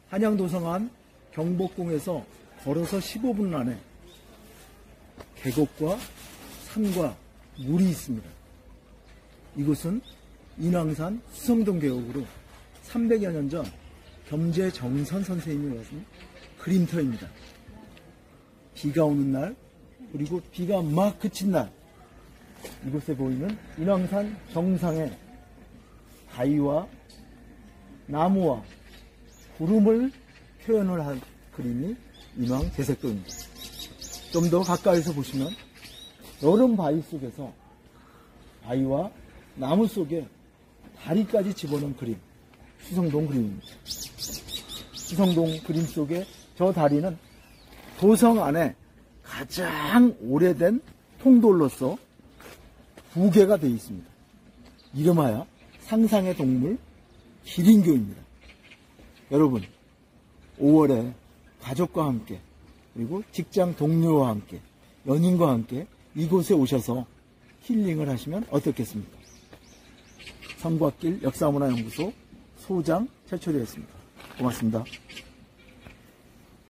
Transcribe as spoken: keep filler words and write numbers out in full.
한양도성안 경복궁에서 걸어서 십오 분 안에 계곡과 산과 물이 있습니다. 이곳은 인왕산 수성동 계곡으로 삼백여 년 전 겸재정선 선생님이 와신 그림터입니다. 비가 오는 날, 그리고 비가 막 그친 날, 이곳에 보이는 인왕산 정상에 바위와 나무와 구름을 표현을 한 그림이 인왕제색도입니다. 좀 더 가까이서 보시면 여름 바위 속에서 바위와 나무 속에 다리까지 집어넣은 그림, 수성동 그림입니다. 수성동 그림 속에 저 다리는 도성 안에 가장 오래된 통돌로서 부계가 되어 있습니다. 이름하여 상상의 동물 기린교입니다. 여러분, 오월에 가족과 함께, 그리고 직장 동료와 함께, 연인과 함께 이곳에 오셔서 힐링을 하시면 어떻겠습니까? 성곽길 역사문화연구소 소장 최철이었습니다. 고맙습니다.